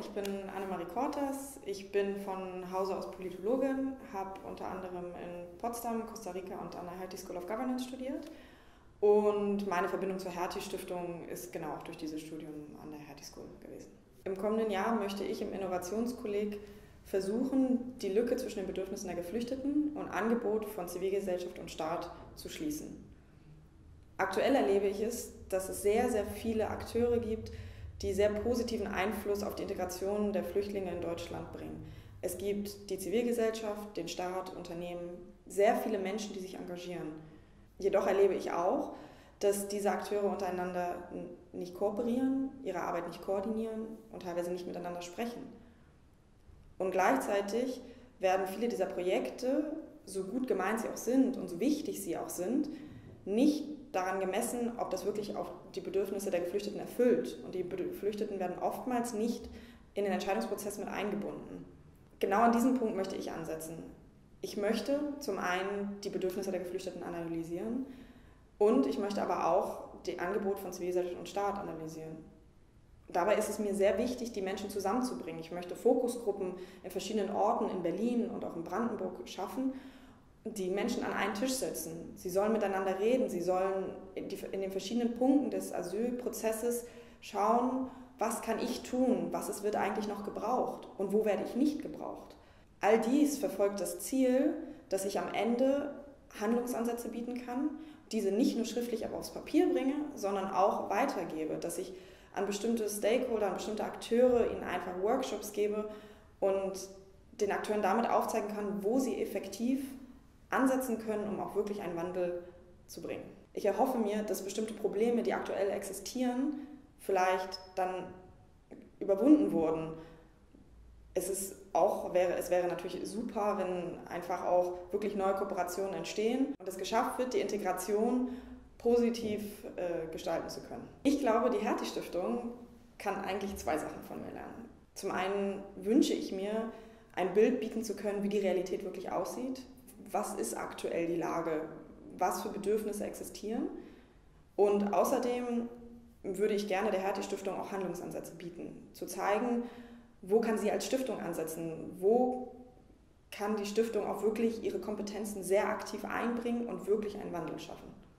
ich bin Annemarie Kortas, ich bin von Hause aus Politologin, habe unter anderem in Potsdam, Costa Rica und an der Hertie School of Governance studiert. Und meine Verbindung zur Hertie-Stiftung ist genau auch durch dieses Studium an der Hertie School gewesen. Im kommenden Jahr möchte ich im Innovationskolleg versuchen, die Lücke zwischen den Bedürfnissen der Geflüchteten und Angebot von Zivilgesellschaft und Staat zu schließen. Aktuell erlebe ich es, dass es sehr, sehr viele Akteure gibt, die sehr positiven Einfluss auf die Integration der Flüchtlinge in Deutschland bringen. Es gibt die Zivilgesellschaft, den Staat, Unternehmen, sehr viele Menschen, die sich engagieren. Jedoch erlebe ich auch, dass diese Akteure untereinander nicht kooperieren, ihre Arbeit nicht koordinieren und teilweise nicht miteinander sprechen. Und gleichzeitig werden viele dieser Projekte, so gut gemeint sie auch sind und so wichtig sie auch sind, nicht daran gemessen, ob das wirklich auch die Bedürfnisse der Geflüchteten erfüllt. Und die Geflüchteten werden oftmals nicht in den Entscheidungsprozess mit eingebunden. Genau an diesem Punkt möchte ich ansetzen. Ich möchte zum einen die Bedürfnisse der Geflüchteten analysieren und ich möchte aber auch das Angebot von Zivilgesellschaft und Staat analysieren. Dabei ist es mir sehr wichtig, die Menschen zusammenzubringen. Ich möchte Fokusgruppen in verschiedenen Orten in Berlin und auch in Brandenburg schaffen, die Menschen an einen Tisch setzen. Sie sollen miteinander reden, sie sollen in den verschiedenen Punkten des Asylprozesses schauen, was kann ich tun, was wird eigentlich noch gebraucht und wo werde ich nicht gebraucht. All dies verfolgt das Ziel, dass ich am Ende Handlungsansätze bieten kann, diese nicht nur schriftlich aber aufs Papier bringe, sondern auch weitergebe, dass ich an bestimmte Stakeholder, an bestimmte Akteure ihnen einfach Workshops gebe und den Akteuren damit aufzeigen kann, wo sie effektiv ansetzen können, um auch wirklich einen Wandel zu bringen. Ich erhoffe mir, dass bestimmte Probleme, die aktuell existieren, vielleicht dann überwunden wurden. Es wäre natürlich super, wenn einfach auch wirklich neue Kooperationen entstehen und es geschafft wird, die Integration positiv gestalten zu können. Ich glaube, die Hertie-Stiftung kann eigentlich zwei Sachen von mir lernen. Zum einen wünsche ich mir, ein Bild bieten zu können, wie die Realität wirklich aussieht. Was ist aktuell die Lage? Was für Bedürfnisse existieren? Und außerdem würde ich gerne der Hertie-Stiftung auch Handlungsansätze bieten, zu zeigen, wo kann sie als Stiftung ansetzen, wo kann die Stiftung auch wirklich ihre Kompetenzen sehr aktiv einbringen und wirklich einen Wandel schaffen.